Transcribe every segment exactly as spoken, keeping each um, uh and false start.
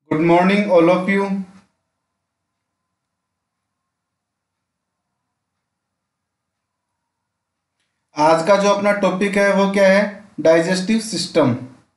Good morning all of you. आज का जो अपना टॉपिक है वो क्या है? Digestive system.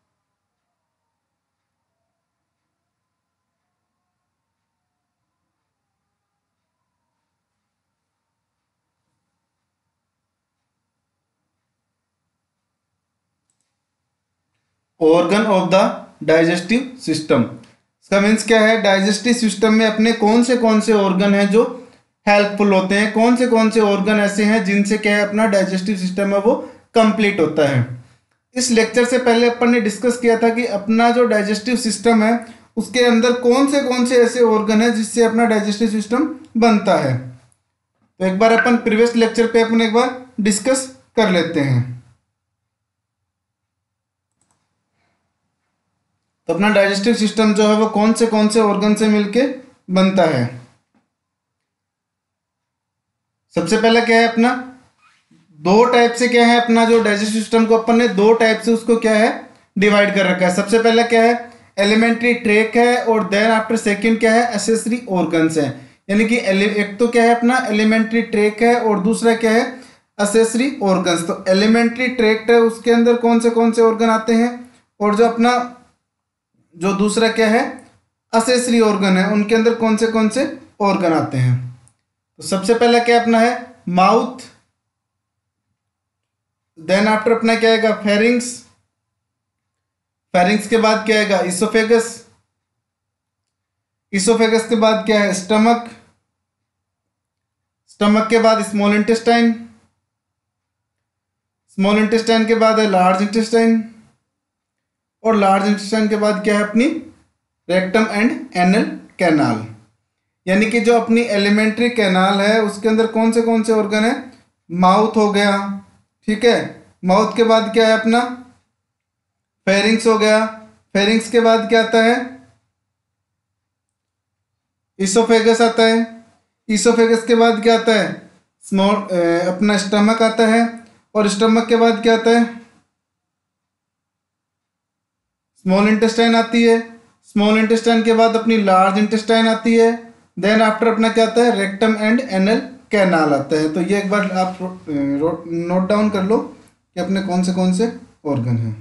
Organ of the digestive system. इसका मीन्स क्या है? डाइजेस्टिव सिस्टम में अपने कौन से कौन से ऑर्गन हैं जो हेल्पफुल होते हैं, कौन से कौन से ऑर्गन ऐसे हैं जिनसे क्या है अपना डाइजेस्टिव सिस्टम है वो कंप्लीट होता है। इस लेक्चर से पहले अपन ने डिस्कस किया था कि अपना जो डाइजेस्टिव सिस्टम है उसके अंदर कौन से कौन से ऐसे ऑर्गन है जिससे अपना डाइजेस्टिव सिस्टम बनता है। तो एक बार अपन प्रीवियस लेक्चर पे अपन एक बार डिस्कस कर लेते हैं। तो अपना डाइजेस्टिव सिस्टम जो है वो कौन से कौन से ऑर्गन से मिलके बनता है। सबसे पहले क्या है अपना दो टाइप से क्या है अपना जो डाइजेस्टिव सिस्टम को अपन ने दो टाइप से उसको क्या है डिवाइड कर रखा है। सबसे पहले क्या है एलिमेंट्री ट्रैक है और देन आफ्टर सेकंड क्या है एसेसरी ऑर्गन्स है। यानी कि एक तो क्या है अपना एलिमेंट्री ट्रैक है और दूसरा क्या है एसेसरी ऑर्गन्स। तो एलिमेंट्री ट्रैक है उसके अंदर कौन से कौन से ऑर्गन आते हैं और जो अपना जो दूसरा क्या है एसेसरी ऑर्गन है उनके अंदर कौन से कौन से ऑर्गन आते हैं। तो सबसे पहला क्या अपना है माउथ, देन आफ्टर अपना क्या आएगा फेरिंग्स, फेरिंग्स के बाद क्या आएगा इसोफेगस, इसोफेगस के बाद क्या है स्टमक, स्टमक के बाद स्मॉल इंटेस्टाइन, स्मॉल इंटेस्टाइन के बाद है लार्ज इंटेस्टाइन और लार्ज इंटेस्टाइन के बाद क्या है अपनी रेक्टम एंड एनल कैनाल। यानी कि जो अपनी एलिमेंट्री कैनाल है उसके अंदर कौन से कौन से ऑर्गन है माउथ हो गया, ठीक है। माउथ के बाद क्या है अपना फेरिंग्स हो गया, फेरिंग्स के बाद क्या आता है इसोफेगस आता है, इसोफेगस के बाद क्या आता है स्मॉल अपना स्टमक आता है और स्टमक के बाद क्या आता है स्मॉल इंटेस्टाइन आती है, स्मॉल इंटेस्टाइन के बाद अपनी लार्ज इंटेस्टाइन आती है, देन आफ्टर अपना क्या आता है रेक्टम एंड एनल कैनाल आता है। तो ये एक बार आप नोट डाउन कर लो कि अपने कौन से कौन से ऑर्गन हैं।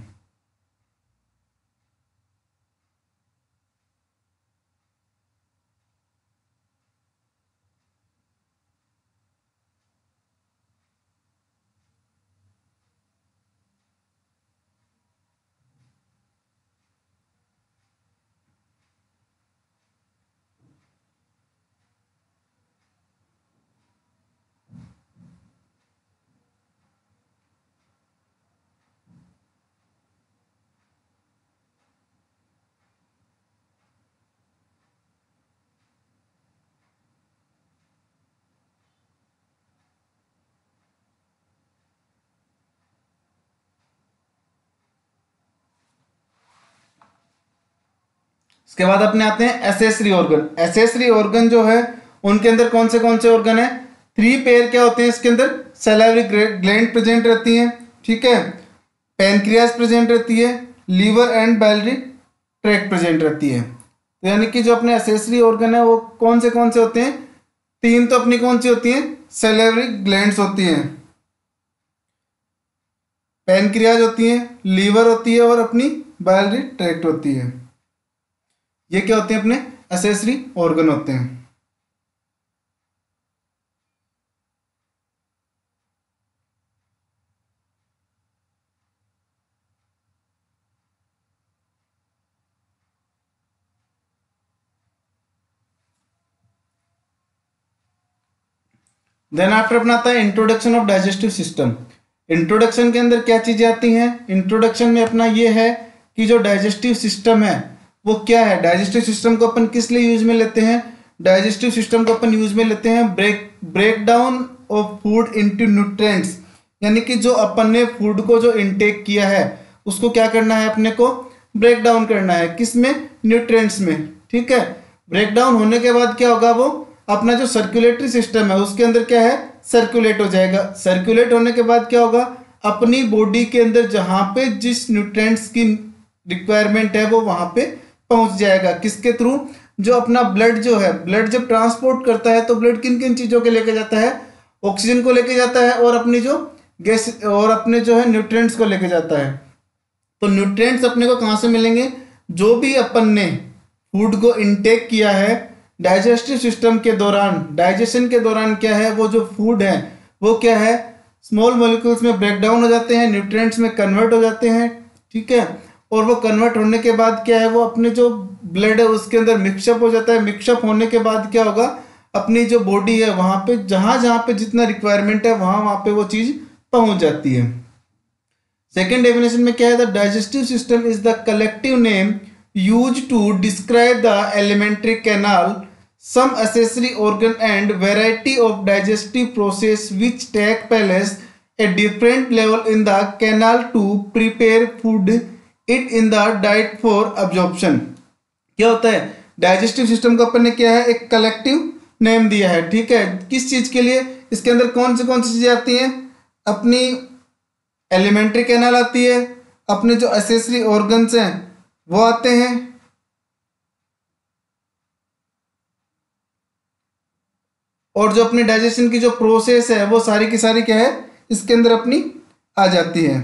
इसके बाद अपने आते हैं एसेसरी ऑर्गन। एसेसरी ऑर्गन जो है उनके अंदर कौन से कौन से ऑर्गन है थ्री पेयर क्या होते हैं इसके अंदर सैलिवरी ग्लैंड प्रेजेंट रहती हैं, ठीक है, पैनक्रियाज प्रेजेंट रहती है, liver and biliary tract present रहती है। तो यानी कि जो अपने एसेसरी ऑर्गन है वो कौन से कौन से होते हैं तीन तो अपनी कौन सी होती हैं सैलिवरी ग्लैंड्स होती हैं, पैनक्रियाज होती हैं, लीवर होती है और अपनी बाइलरी ट्रैक्ट होती है। ये क्या होते हैं अपने एसेसरी ऑर्गन होते हैं। देन आफ्टर अपना आता है introduction of digestive system. Introduction के अंदर क्या चीजें आती हैं इंट्रोडक्शन में अपना ये है कि जो डाइजेस्टिव सिस्टम है वो क्या है। डाइजेस्टिव सिस्टम को अपन किस लिए यूज में लेते हैं डाइजेस्टिव सिस्टम को अपन यूज में लेते हैं break break down of food into nutrients. यानी कि जो अपन ने फूड को जो इनटेक किया है उसको क्या करना है अपने को ब्रेक डाउन करना है किस में न्यूट्रिएंट्स में, ठीक है। ब्रेक डाउन होने के बाद क्या होगा वो अपना जो सर्कुलेटरी सिस्टम है उसके अंदर क्या है सर्कुलेट हो जाएगा। सर्कुलेट होने के बाद क्या होगा अपनी बॉडी के अंदर जहां पे जिस न्यूट्रिएंट्स की रिक्वायरमेंट है वो वहां पे पहुंच जाएगा, किसके थ्रू, जो अपना ब्लड जो है, ब्लड जब ट्रांसपोर्ट करता है तो ब्लड किन किन चीज़ों के लेके जाता है, ऑक्सीजन को लेके जाता है और अपनी जो गैस और अपने जो है न्यूट्रिएंट्स को लेके जाता है। तो न्यूट्रिएंट्स अपने को कहाँ से मिलेंगे, जो भी अपन ने फूड को इनटेक किया है डाइजेस्टिव सिस्टम के दौरान, डाइजेशन के दौरान क्या है, वो जो फूड है वो क्या है, स्मॉल मॉलिक्यूल्स में ब्रेक डाउन हो जाते हैं, न्यूट्रिएंट्स में कन्वर्ट हो जाते हैं, ठीक है। और वो कन्वर्ट होने के बाद क्या है, वो अपने जो ब्लड है उसके अंदर मिक्सअप हो जाता है। मिक्सअप होने के बाद क्या होगा, अपनी जो बॉडी है वहाँ पे जहाँ जहाँ पे जितना रिक्वायरमेंट है वहाँ वहाँ पे वो चीज़ पहुँच जाती है। सेकेंड डेफिनेशन में क्या है, the digestive system is the collective name use to describe the alimentary canal, some accessory organ and variety of digestive process which take place at different level in the canal to prepare food it in the diet for absorption। क्या होता है, digestive system को अपन ने क्या है, एक collective name दिया है, ठीक है। किस चीज के लिए, इसके अंदर कौन सी कौन सी चीजें आती हैं, अपनी एलिमेंट्री कैनाल आती है, अपने जो एसेसरी ऑर्गन्स हैं वो आते हैं, और जो अपनी डाइजेशन की जो प्रोसेस है वो सारी की सारी क्या है, इसके अंदर अपनी आ जाती है।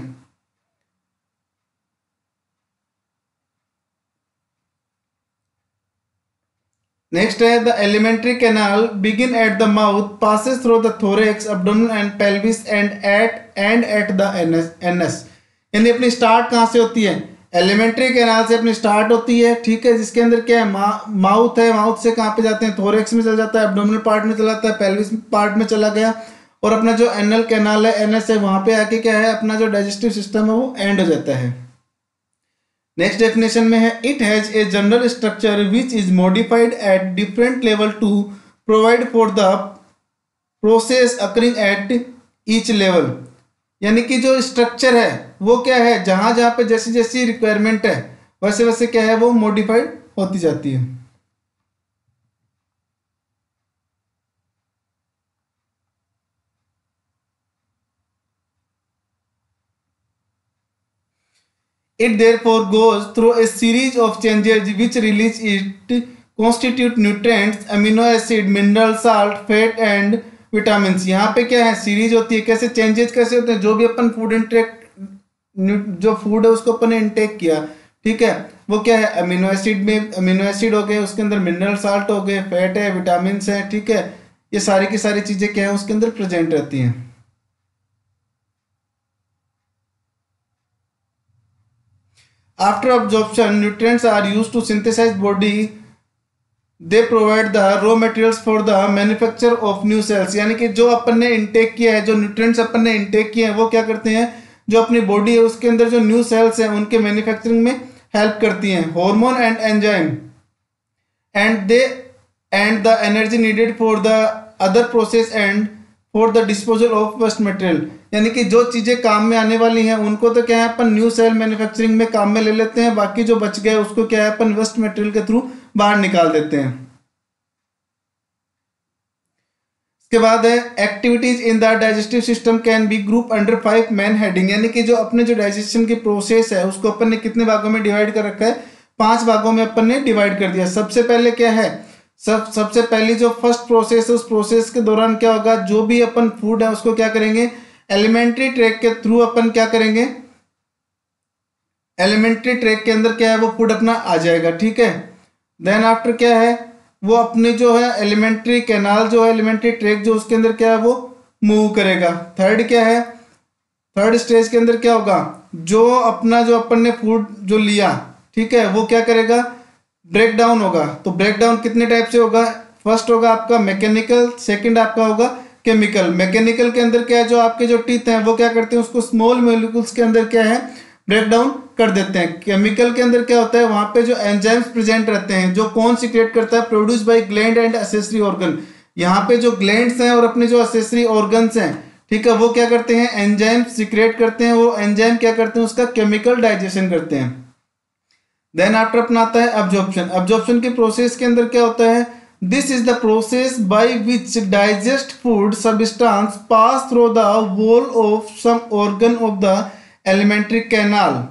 नेक्स्ट है, the alimentary canal begin at the mouth, passes through the thorax, abdomen and pelvis and at end at the anus. यानी अपनी स्टार्ट कहाँ से होती है, एलिमेंट्री कैनाल से अपनी स्टार्ट होती है, ठीक है, जिसके अंदर क्या है, मा, माउथ है, माउथ से कहाँ पे जाते हैं, थोरेक्स में चल जाता है, एब्डोमिनल पार्ट में चला जाता है, पेल्विस पार्ट में चला गया, और अपना जो एनल कैनाल है, एनएस है, वहाँ पे आके क्या है, अपना जो डाइजेस्टिव सिस्टम है वो एंड हो जाता है। नेक्स्ट डेफिनेशन में है, it has a general structure which is modified at different level to provide for the process occurring at each level. यानी कि जो स्ट्रक्चर है वो क्या है, जहां जहां पे जैसी जैसी रिक्वायरमेंट है वैसे वैसे क्या है वो मॉडिफाइड होती जाती है। It therefore goes through a series of changes which release it constitute nutrients, amino acid, mineral, salt, fat and vitamin. यहाँ पे क्या है, सीरीज होती है, कैसे चेंजेस कैसे होते हैं, जो भी अपन फूड इंटेक, जो फूड है उसको अपन ने इंटेक किया, ठीक है, वो क्या है, अमीनो एसिड में अमीनो एसिड हो गए, उसके अंदर मिनरल साल्ट हो गए, फैट है, विटामिन है, ठीक है, ये सारी की सारी चीजें क्या है उसके अंदर प्रेजेंट रहती हैं। After absorption nutrients are used to synthesize body, they provide the raw materials for the manufacture of new cells. यानी कि जो अपन ने इंटेक किया है, जो न्यूट्रिएंट्स अपन ने इंटेक किए हैं वो क्या करते हैं, जो अपनी बॉडी है उसके अंदर जो न्यू सेल्स हैं उनके मैन्युफैक्चरिंग में हेल्प करती हैं, hormone and enzyme and they and the energy needed for the other process and for the disposal of waste material. यानी कि जो चीजें काम में आने वाली हैं उनको तो क्या है अपन न्यू सेल मैन्युफैक्चरिंग में काम में ले लेते हैं, बाकी जो बच गए उसको क्या है अपन वेस्ट मटेरियल के थ्रू बाहर निकाल देते हैं। इसके बाद है, activities in the digestive system can be group under five main heading. यानी कि जो अपने जो डाइजेशन की प्रोसेस है उसको अपन ने कितने भागों में डिवाइड कर रखा है, पांच भागों में अपन ने डिवाइड कर दिया। सबसे पहले क्या है, सब सबसे पहली जो फर्स्ट प्रोसेस है उस प्रोसेस के दौरान क्या होगा, जो भी अपन फूड है उसको क्या करेंगे, एलिमेंट्री ट्रैक के थ्रू अपन क्या करेंगे, एलिमेंट्री ट्रैक के अंदर क्या है वो फूड अपना आ जाएगा, ठीक है। देन आफ्टर क्या है, वो अपने जो है एलिमेंट्री कैनाल जो है, एलिमेंट्री ट्रैक जो उसके अंदर क्या है वो मूव करेगा। थर्ड क्या है, थर्ड स्टेज के अंदर क्या होगा, जो अपना जो अपन ने फूड जो लिया, ठीक है, वो क्या करेगा, ब्रेक डाउन होगा। तो ब्रेक डाउन कितने टाइप से होगा, फर्स्ट होगा आपका मैकेनिकल, सेकंड आपका होगा केमिकल। मैकेनिकल के अंदर क्या है, जो आपके जो टीथ हैं वो क्या करते हैं, उसको स्मॉल मॉलिक्यूल्स के अंदर क्या है ब्रेक डाउन कर देते हैं। केमिकल के अंदर क्या होता है, वहां पे जो एंजाइम्स प्रेजेंट रहते हैं, जो कौन सीक्रेट करता है, produce by gland and accessory organ. यहाँ पे जो ग्लैंड्स हैं और अपने जो एसेसरी ऑर्गन्स हैं, ठीक है, वो क्या करते हैं, एंजाइम सीक्रेट करते हैं। वो एंजाइम क्या करते हैं, उसका केमिकल डाइजेशन करते हैं। देन आफ्टर अपना आता है अब्जॉर्प्शन। अब्जॉर्प्शन की प्रोसेस के अंदर क्या होता है, this is the process by which digest food substance pass through the wall of some organ of the alimentary canal.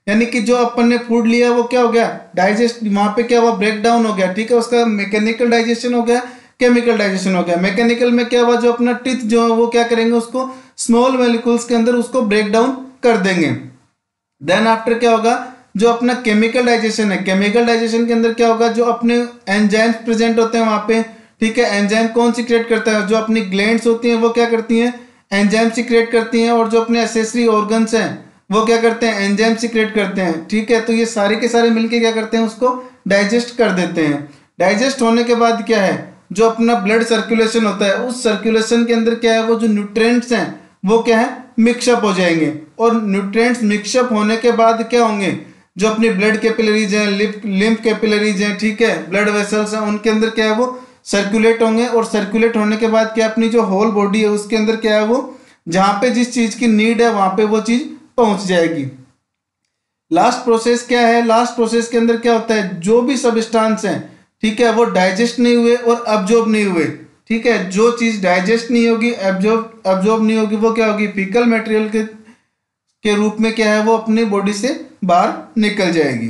यानी कि जो अपन ने फूड लिया वो क्या हो गया, डाइजेस्ट, वहां पे क्या हुआ, ब्रेक डाउन हो गया, ठीक है, उसका मैकेनिकल डाइजेशन हो गया, केमिकल डाइजेशन हो गया। मैकेनिकल में क्या हुआ, जो अपना टीथ जो है वो क्या करेंगे, उसको स्मॉल मॉलिक्यूल्स के अंदर उसको ब्रेक डाउन कर देंगे। देन आफ्टर क्या होगा, जो अपना केमिकल डाइजेशन है, केमिकल डाइजेशन के अंदर क्या होगा, जो अपने एंजाइम्स प्रेजेंट होते हैं वहां पे, ठीक है, एंजाइम कौन सी क्रिएट करता है, जो अपनी ग्लैंड्स होती हैं वो क्या करती हैं, एंजाइम से क्रिएट करती हैं, और जो अपने एसेसरी ऑर्गन्स हैं वो क्या करते हैं, एंजाइम से क्रिएट करते हैं, ठीक है। तो ये सारे के सारे मिलके क्या करते हैं, उसको डाइजेस्ट कर देते हैं। डाइजेस्ट होने के बाद क्या है, जो अपना ब्लड सर्कुलेशन होता है, उस सर्कुलेशन के अंदर क्या है, वो जो न्यूट्रिएंट्स हैं वो क्या है, मिक्सअप हो जाएंगे, और न्यूट्रिएंट्स मिक्सअप होने के बाद क्या होंगे, जो अपनी ब्लड कैपिलरीज हैं, लिम्फ कैपिलरीज हैं, ठीक है, ब्लड वेसल्स हैं, उनके अंदर क्या है वो सर्कुलेट होंगे, और सर्कुलेट होने के बाद क्या, अपनी जो होल बॉडी है उसके अंदर क्या है, वो जहां पे जिस चीज की नीड है वहां पे वो चीज पहुंच जाएगी। लास्ट प्रोसेस क्या है, लास्ट प्रोसेस के अंदर क्या होता है, जो भी सबस्टांस हैं, ठीक है, वो डाइजेस्ट नहीं हुए और अब्जॉर्ब नहीं हुए, ठीक है, जो चीज डाइजेस्ट नहीं होगी, एब्जॉर्ब अब्जॉर्ब नहीं होगी, वो क्या होगी, फीकल मटेरियल के के रूप में क्या है, वो अपनी बॉडी से बाहर निकल जाएगी।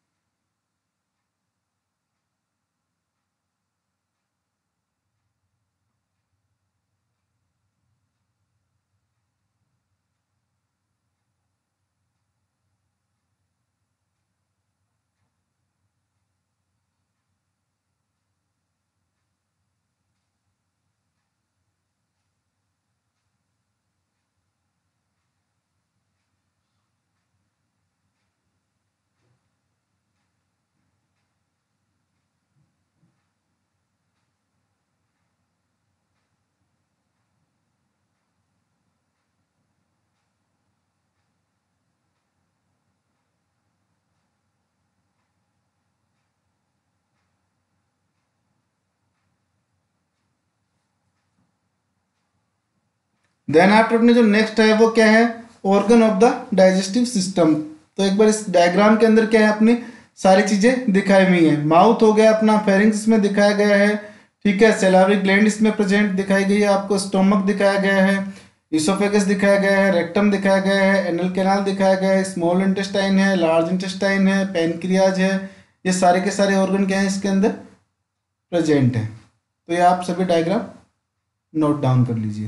देन आफ्टर अपने जो नेक्स्ट है वो क्या है, organ of the digestive system. तो एक बार इस डायग्राम के अंदर क्या है, अपनी सारी चीजें दिखाई हुई हैं। माउथ हो गया अपना, फेरिंग्स इसमें दिखाया गया है, ठीक है, सेलारी ग्लैंड इसमें प्रेजेंट दिखाई गई है, आपको स्टोमक दिखाया गया है, इसोफेगस दिखाया गया है, रेक्टम दिखाया गया है, एनल कैनाल दिखाया गया है, स्मॉल इंटेस्टाइन है, लार्ज इंटेस्टाइन है, पेनक्रियाज है, ये सारे के सारे ऑर्गन क्या है इसके अंदर प्रेजेंट है। तो ये आप सभी डायग्राम नोट डाउन कर लीजिए।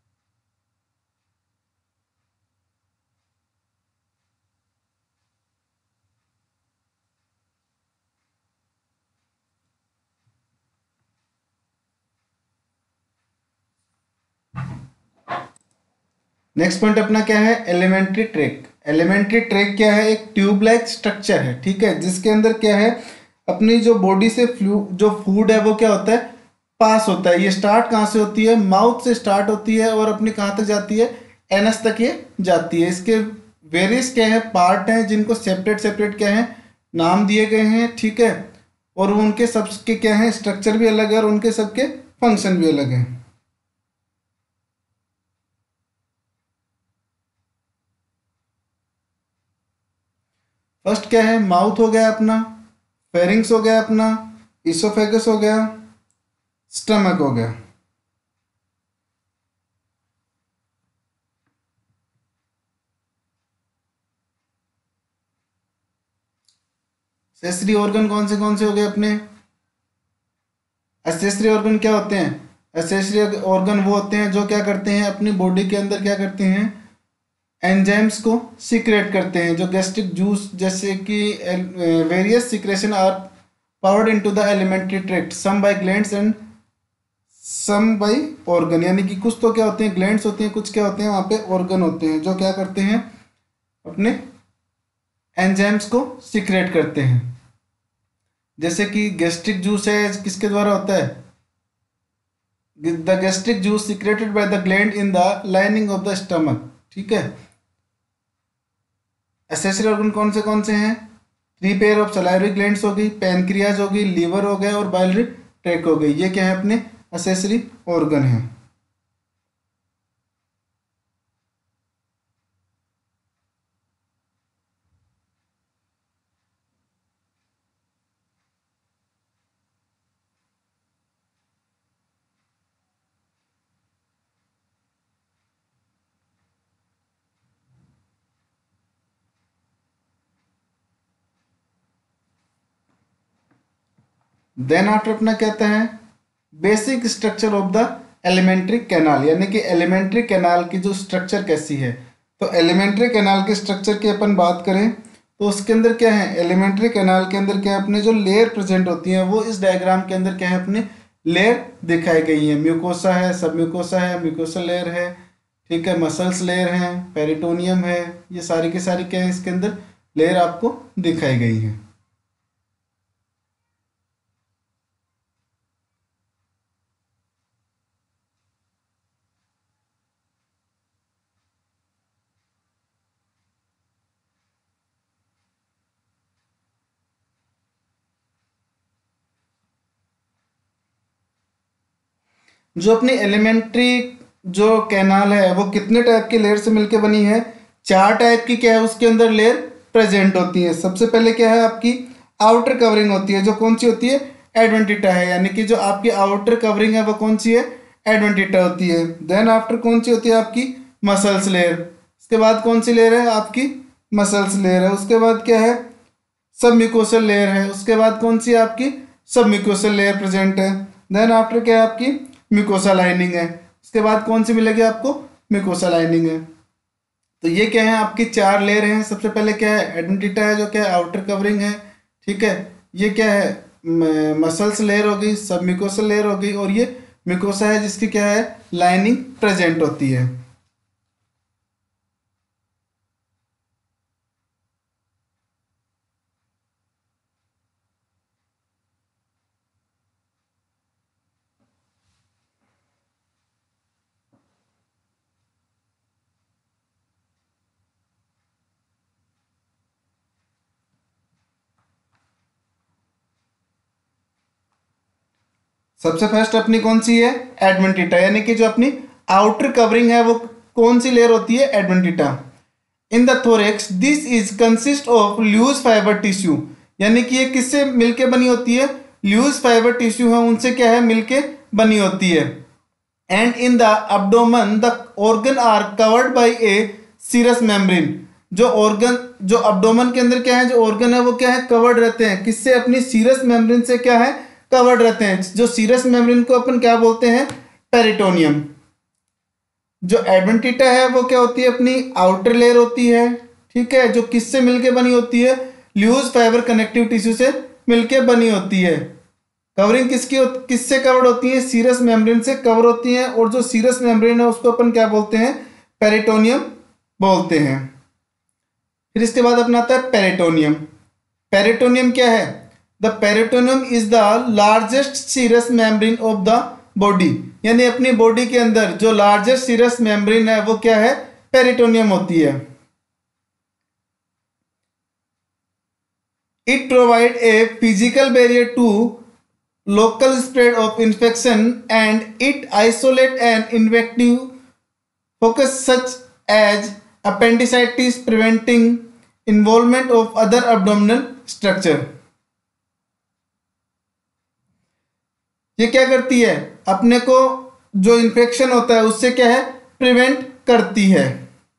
नेक्स्ट पॉइंट अपना क्या है, एलिमेंट्री ट्रैक। एलिमेंट्री ट्रैक क्या है, एक ट्यूब लाइक स्ट्रक्चर है, ठीक है, जिसके अंदर क्या है, अपनी जो बॉडी से फ्लू जो फूड है वो क्या होता है, पास होता है। ये स्टार्ट कहाँ से होती है, माउथ से स्टार्ट होती है, और अपनी कहाँ तक जाती है, एनस तक ये जाती है। इसके वेरियस क्या है, पार्ट हैं, जिनको सेपरेट सेपरेट क्या है नाम दिए गए हैं, ठीक है, और वो उनके सबके क्या है, स्ट्रक्चर भी अलग है, और उनके सबके फंक्शन भी अलग है। फर्स्ट क्या है, माउथ हो गया अपना, फेरिंग्स हो गया अपना, इसोफेगस हो गया, स्टमक हो गया। सेंसरी ऑर्गन कौन से कौन से हो गए अपने, एक्सेसरी ऑर्गन क्या होते हैं, एक्सेसरी ऑर्गन वो होते हैं जो क्या करते हैं, अपनी बॉडी के अंदर क्या करते हैं, एंजाइम्स को सीक्रेट करते हैं, जो गैस्ट्रिक जूस जैसे कि various secretion are poured into the alimentary tract, some by glands and some by organ. यानी कि कुछ तो क्या होते हैं, ग्लैंड्स होते हैं, कुछ क्या होते हैं वहाँ पे ऑर्गन होते हैं, जो क्या करते हैं, अपने एंजाइम्स को सीक्रेट करते हैं। जैसे कि गैस्ट्रिक जूस है, किसके द्वारा होता है, the gastric juice secreted by the gland in the lining of the stomach, ठीक है। एसेसरी ऑर्गन कौन से कौन से हैं, three pair of salivary glands हो गई, पैनक्रियाज हो गई, लीवर हो गया, और बाइलरी ट्रैक हो गई। ये क्या है, अपने एसेसरी ऑर्गन है। देन आफ्टर अपना कहता है basic structure of the alimentary canal, यानी कि एलिमेंट्री कैनाल की जो स्ट्रक्चर कैसी है। तो एलिमेंट्री कैनाल के स्ट्रक्चर की अपन बात करें तो उसके अंदर क्या है, एलिमेंट्री कैनाल के अंदर क्या है, अपने जो लेयर प्रेजेंट होती हैं वो इस डायग्राम के अंदर क्या है, अपनी लेयर दिखाई गई है। म्यूकोसा है, सब म्यूकोसा है, म्यूकोसा लेयर है, ठीक है, मसल्स लेयर है, पेरिटोनियम है, ये सारी की सारी क्या है, इसके अंदर लेयर आपको दिखाई गई है। जो अपनी एलिमेंट्री जो कैनाल है वो कितने टाइप के लेयर से मिलकर बनी है, चार टाइप की क्या है उसके अंदर लेयर प्रेजेंट होती है। सबसे पहले क्या है, आपकी आउटर कवरिंग होती है, जो कौन सी होती है, एडवेंटिटा है, यानी कि जो आपकी आउटर कवरिंग है वो कौन सी है, एडवेंटिटा होती है। देन आफ्टर कौन सी होती है, आपकी मसल्स लेयर। उसके बाद कौन सी लेयर है, आपकी मसल्स लेयर है। उसके बाद क्या है, सब म्यूकोसल लेयर है। उसके बाद कौन सी है, आपकी सब म्यूकोसल लेयर प्रेजेंट है। देन आफ्टर क्या है, आपकी म्यूकोसा लाइनिंग है। उसके बाद कौन सी मिलेगी आपको, म्यूकोसा लाइनिंग है। तो ये क्या है, आपकी चार लेयर हैं। सबसे पहले क्या है, एडवेंटिटा है, जो क्या है आउटर कवरिंग है, ठीक है। ये क्या है, मसल्स लेयर हो गई, सब म्यूकोसा लेयर हो गई, और ये म्यूकोसा है जिसकी क्या है, लाइनिंग प्रेजेंट होती है। सबसे फर्स्ट अपनी कौन सी है, एडवेंटिटा, यानी कि जो अपनी आउटर कवरिंग है वो कौन सी लेयर होती है, adventitia. In the thorax this is consist of loose fibre tissue, यानी कि ये किससे मिलके बनी होती है, लूज फाइबर टिश्यू है उनसे क्या है, मिलके बनी होती है। And in the abdomen the organ are covered by a serous membrane, जो ऑर्गन जो अब्डोमन के अंदर क्या है, जो ऑर्गन है वो क्या है, कवर्ड रहते हैं, किससे, अपनी सीरस मेम्ब्रेन से क्या है, कवर्ड रहते हैं। जो सीरस मेम्ब्रेन को अपन क्या बोलते हैं, पेरिटोनियम। जो एडवेंटिटा है वो क्या होती है, अपनी आउटर लेयर होती है, ठीक है, जो किससे मिलके बनी होती है, लूज फाइबर कनेक्टिव टिश्यू से मिलके बनी होती है। कवरिंग किसकी किससे कवर्ड होती है, सीरस मेम्ब्रेन से कवर होती है, और जो सीरस मेम्ब्रेन है उसको अपन क्या बोलते हैं, पेरिटोनियम बोलते हैं। फिर इसके बाद अपना आता है पेरिटोनियम। पेरिटोनियम क्या है, the peritoneum is the largest serous membrane of the body, यानी अपनी बॉडी के अंदर जो लार्जेस्ट सीरस मेम्ब्रेन है वो क्या है, पेरिटोनियम होती है। It provide a physical barrier to local spread of infection, and it isolate an infective focus such as appendicitis, preventing involvement of other abdominal structure। ये क्या करती है, अपने को जो इन्फेक्शन होता है उससे क्या है, प्रिवेंट करती है।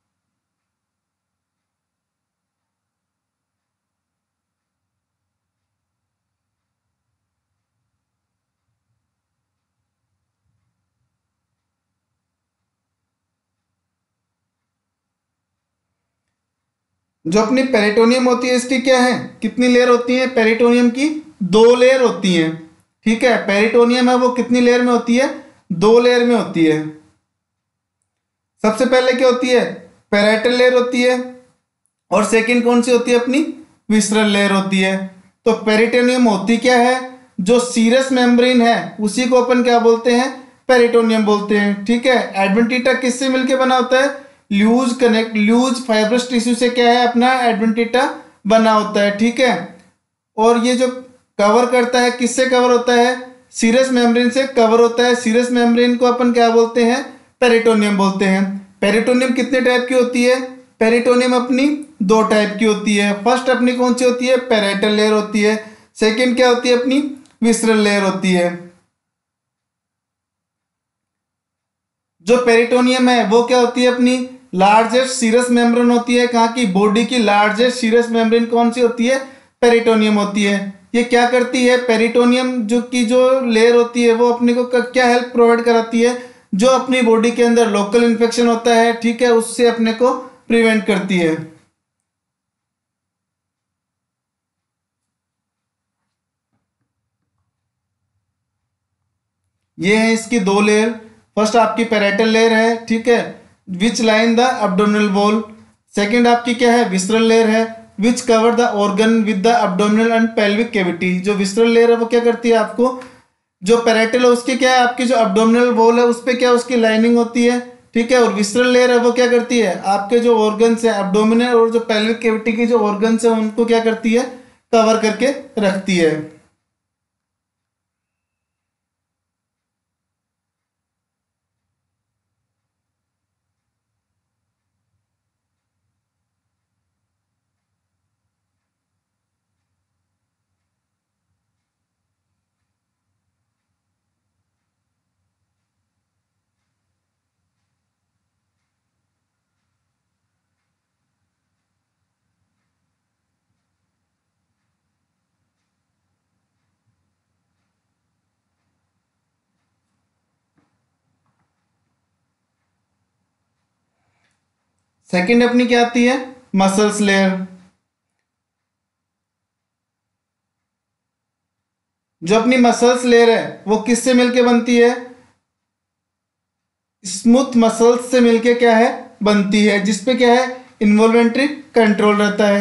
जो अपनी पेरिटोनियम होती है इसकी क्या है, कितनी लेयर होती है, पेरिटोनियम की दो लेयर होती हैं, ठीक है। पेरिटोनियम है वो कितनी लेयर में होती है, दो लेयर में होती है। सबसे पहले क्या होती है, पैराइटल लेयर होती है, और सेकंड कौन सी होती है, अपनी विसरल लेयर होती है। तो पेरिटोनियम होती क्या है, जो सीरस मेम्ब्रेन है उसी को अपन क्या बोलते हैं, पेरिटोनियम बोलते हैं, ठीक है। एडवेंटिटा किससे मिलके बना होता है, loose connect loose fibrous tissue से क्या है, अपना एडवेंटिटा बना होता है, ठीक है। और ये जो कवर करता है, किससे कवर होता है, सीरस मेम्ब्रेन से कवर होता है। सीरस मेम्ब्रेन को अपन क्या बोलते हैं, पेरिटोनियम बोलते हैं। पेरिटोनियम कितने टाइप की होती है, पेरिटोनियम अपनी दो टाइप की होती है। फर्स्ट अपनी कौन सी होती है, पैराइटल लेयर होती है। सेकंड क्या होती है, अपनी विसरल लेयर होती है। जो पेरिटोनियम है वो क्या होती है, अपनी लार्जेस्ट सीरस मेम्ब्रेन होती है। कहाँ की, बॉडी की लार्जेस्ट सीरस मेम्ब्रेन कौन सी होती है, पेरिटोनियम होती है। ये क्या करती है, पेरिटोनियम जो की जो लेयर होती है वो अपने को क्या हेल्प प्रोवाइड कराती है, जो अपनी बॉडी के अंदर लोकल इन्फेक्शन होता है, ठीक है, उससे अपने को प्रिवेंट करती है। ये है इसकी दो लेयर। फर्स्ट आपकी पैराइटल लेयर है, ठीक है, which line the abdominal wall. Second आपकी क्या है, विसरल लेयर है, which cover the organ with the abdominal and pelvic cavity. जो विसरल लेयर है वो क्या करती है, आपको जो पैराइटल है उसके क्या है, आपकी जो एब्डोमिनल वॉल है उस पर क्या उसकी लाइनिंग होती है, ठीक है, और विसरल लेयर है वो क्या करती है, आपके जो ऑर्गन्स है एब्डोमिनल और जो पेल्विक कैविटी की जो ऑर्गन्स है उनको क्या करती है, कवर करके रखती है। सेकंड अपनी क्या आती है, मसल्स लेयर। जो अपनी मसल्स लेयर है वो किससे मिलके बनती है, स्मूथ मसल्स से मिलके क्या है बनती है, जिसपे क्या है इन्वॉल्वेंट्री कंट्रोल रहता है।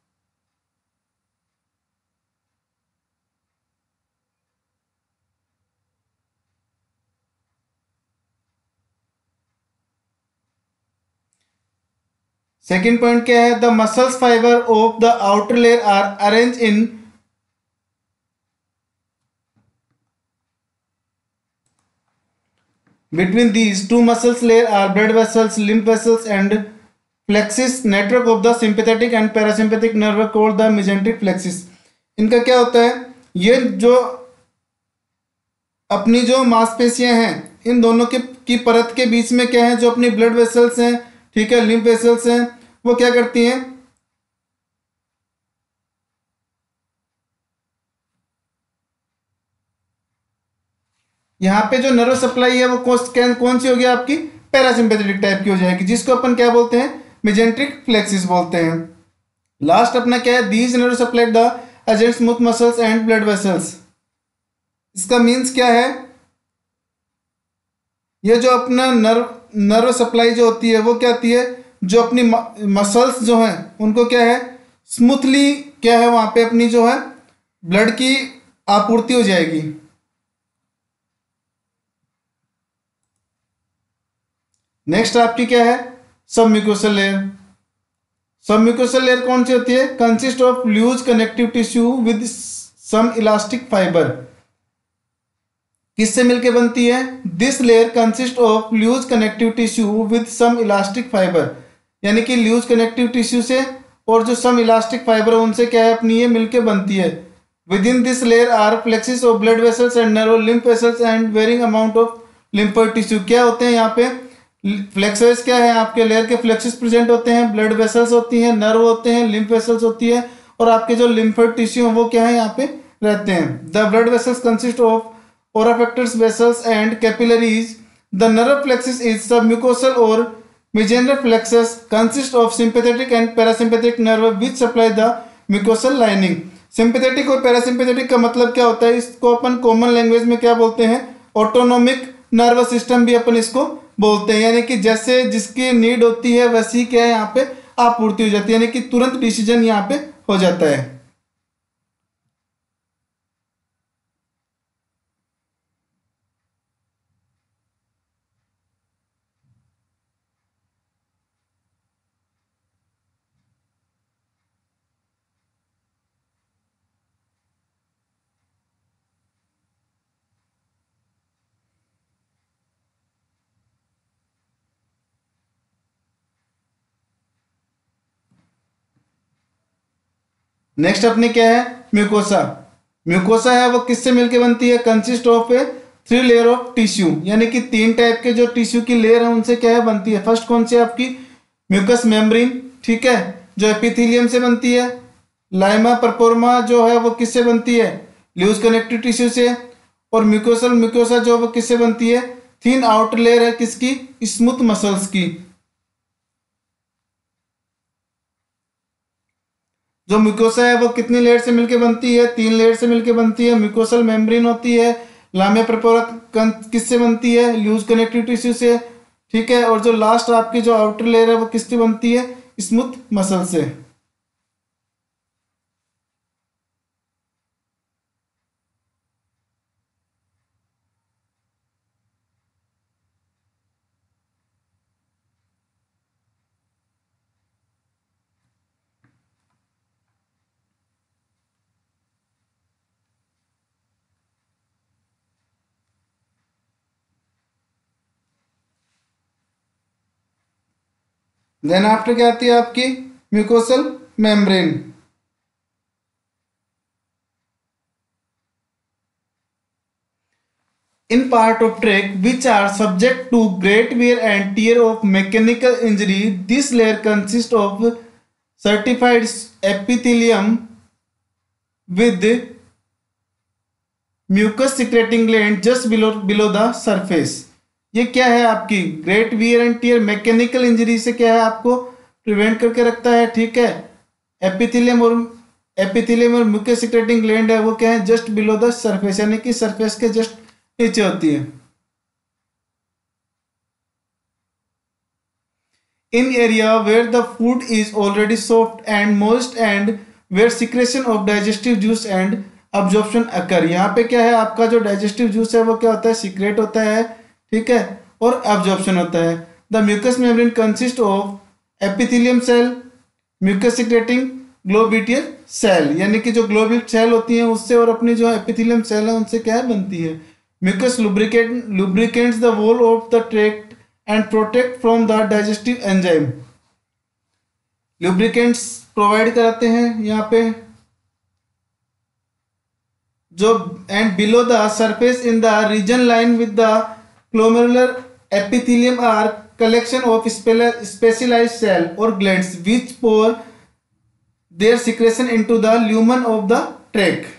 सेकेंड पॉइंट क्या है, the muscles fibre of the outer layer are arrange in between these two muscles layer are blood vessels, lymph vessels and plexus network of the sympathetic and parasympathetic nerve called the mesenteric plexus। इनका क्या होता है, ये जो अपनी जो मांसपेशियां हैं इन दोनों के की परत के बीच में क्या है, जो अपनी ब्लड वेसल्स हैं, ठीक है, लिम्फ वेसल्स हैं, वो क्या करती हैं, यहाँ पे जो नर्व सप्लाई है वो कौन कौन सी होगी आपकी, पैरासिम्पेथेटिक टाइप की हो जाएगी, जिसको अपन क्या बोलते हैं, मेजेंट्रिक प्लेक्सिस बोलते हैं। लास्ट अपना क्या है, these nerve supply the agent smooth muscles and blood vessels. इसका मीन्स क्या है, ये जो अपना नर्व नर्व सप्लाई जो होती है वो क्या होती है, जो अपनी मसल्स जो हैं उनको क्या है स्मूथली क्या है वहां पे अपनी जो है ब्लड की आपूर्ति हो जाएगी। नेक्स्ट आपकी क्या है, सबम्यूकोसल लेयर। सबम्यूकोसल लेयर कौन सी होती है, consist of loose connective tissue with some elastic fibre. किससे मिलके बनती है, this layer consist of loose connective tissue with some elastic fibre, यानी कि लूज कनेक्टिव टिश्यू से और जो सम इलास्टिक फाइबर है उनसे क्या है अपनी ये मिलके बनती है। Within this layer are plexus of blood vessels and nerve lymph vessels and varying amount of lymphoid tissue. क्या होते हैं यहाँ पे, फ्लेक्सेस क्या है, आपके लेयर के फ्लेक्सेस प्रेजेंट होते हैं, ब्लड वेसल्स होती हैं, नर्व होते हैं, लिम्फ वेसल्स होती है, और आपके जो लिम्फोइड टिश्यू है वो क्या है यहाँ पे रहते हैं। The blood vessels consist of ओराफेक्टर्स vessels and capillaries. The nerve plexus is submucosal or mesenteric plexus consist of sympathetic and parasympathetic nerve which supply the mucosal lining। Sympathetic और पैरासिम्पैथेटिक का मतलब क्या होता है, इसको अपन कॉमन लैंग्वेज में क्या बोलते हैं, ऑटोनोमिक नर्वस सिस्टम भी अपन इसको बोलते हैं, यानी कि जैसे जिसकी नीड होती है वैसी क्या है यहाँ पे आपूर्ति हो जाती है, यानी कि तुरंत डिसीजन यहाँ पे हो जाता है। नेक्स्ट अपने क्या है, म्यूकोसा। म्यूकोसा है वो किससे मिलके बनती है, consist of a three layer of tissue, यानी कि तीन टाइप के जो टिश्यू की लेयर है उनसे क्या है बनती है। फर्स्ट कौन सी आपकी म्यूकस मेम्ब्रेन, ठीक है, जो एपिथेलियम से बनती है, लाइमा परपोर्मा जो है वो किससे बनती है, लूज कनेक्टिव टिश्यू से। और म्यूकोसल म्यूकोसा जो वो किससे बनती है, थिन आउटर लेयर है किसकी, स्मूथ मसल्स की। जो म्यूकोसा है वो कितनी लेयर से मिलकर बनती है, तीन लेयर से मिलकर बनती है। म्यूकोसल मेम्ब्रेन होती है। लामिया परपोरा किससे बनती है, लूज कनेक्टिव टिश्यू से, ठीक है। और जो लास्ट आपकी जो आउटर लेयर है वो किससे बनती है, स्मूथ मसल से। देन आफ्टर क्या आती है आपकी, mucosal membrane. In part of trach which are subject to great wear and tear of mechanical injury, this layer consists of certified epithelium with mucus secreting gland just below below the surface। ये क्या है आपकी, great wear and tear mechanical injury से क्या है आपको prevent करके रखता है, ठीक है। एपिथेलियम और एपिथेलियम और म्यूकस सिक्रेटिंग ग्लैंड है वो क्या है, जस्ट बिलो द सरफेस, यानी कि सरफेस के जस्ट नीचे होती है। In area where the food is already soft and moist and where secretion of digestive juice and absorption occur. यहाँ पे क्या है आपका जो डाइजेस्टिव जूस है वो क्या होता है, सीक्रेट होता है, ठीक है, और अब्जॉर्प्शन होता है। The mucus membrane consist of epithelium cell, mucus secreting globular cell, यानी कि जो ग्लोब्यूल सेल होती हैं उससे और अपनी जो एपिथेलियम सेल है उनसे क्या है बनती है। Mucus lubricate lubricates the wall of the tract and protect from the digestive enzyme. Lubricants provide कराते हैं यहाँ पे जो, and below the surface in the region line with the glomerular epithelium are collection of specialized cell or glands which pour their secretion into the lumen of the trach।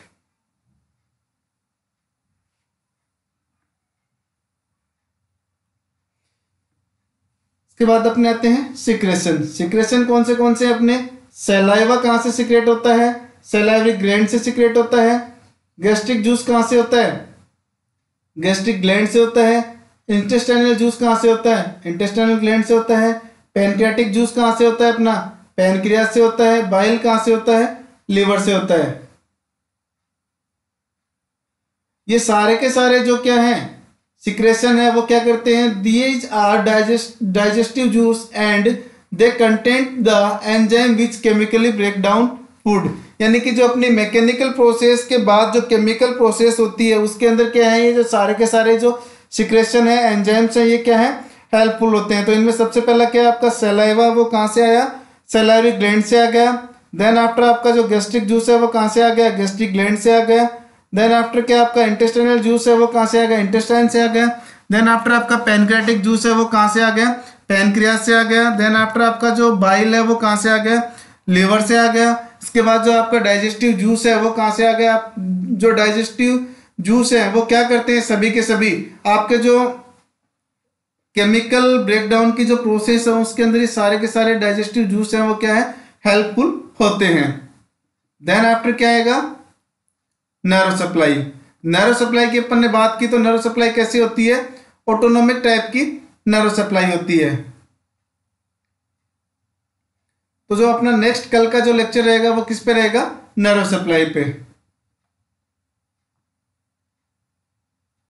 इसके बाद अपने आते हैं सिक्रेशन। सिक्रेशन कौन से कौन से अपने, सलाइवा कहाँ से सिक्रेट होता है, सलाइवरी ग्लैंड से सिक्रेट होता है। गैस्ट्रिक जूस कहाँ से होता है, गैस्ट्रिक ग्लैंड से होता है। इंटेस्टाइनल जूस कहाँ से होता है, इंटेस्टाइनल ग्लैंड से होता है। पैनक्रियाटिक जूस कहाँ से होता है अपना, पैनक्रियास से होता है। बाइल कहाँ से होता है, लीवर से होता है। ये सारे के सारे जो क्या हैं सिक्रेशन है वो क्या करते हैं, these are digest digestive juice and they content the enzyme which chemically break down food. यानी कि जो अपनी मैकेनिकल प्रोसेस के बाद जो केमिकल प्रोसेस होती है उसके अंदर क्या है, ये जो सारे के सारे जो सिक्रेशन है एंजाइम्स है ये क्या है, हेल्पफुल होते हैं। तो इनमें सबसे पहला क्या है आपका सलाइवा, वो कहाँ से आया, सलाइवरी ग्लैंड से आ गया। देन आफ्टर आपका जो गैस्ट्रिक जूस है वो कहाँ से आ गया, गैस्ट्रिक ग्लैंड से आ गया। देन आफ्टर क्या आपका इंटेस्टाइनल जूस है वो कहाँ से आ गया, इंटेस्टाइन से आ गया। देन आफ्टर आपका पैनक्रियाटिक जूस है वो कहाँ से आ गया, पैनक्रियास से आ गया। देन आफ्टर आपका जो बाइल है वो कहाँ से आ गया, लीवर से आ गया। इसके बाद जो आपका डाइजेस्टिव जूस है वो कहाँ से आ गया, जो डाइजेस्टिव जूस है वो क्या करते हैं, सभी के सभी आपके जो केमिकल ब्रेकडाउन की जो प्रोसेस है उसके अंदर ये सारे के सारे डाइजेस्टिव जूस हैं वो क्या है, हेल्पफुल होते हैं। देन आफ्टर क्या आएगा, नर्व सप्लाई। नर्व सप्लाई की अपन ने बात की तो नर्व सप्लाई कैसी होती है, ऑटोनोमिक टाइप की नर्व सप्लाई होती है। तो जो अपना नेक्स्ट कल का जो लेक्चर रहेगा वो किस पे रहेगा, नर्व सप्लाई पे।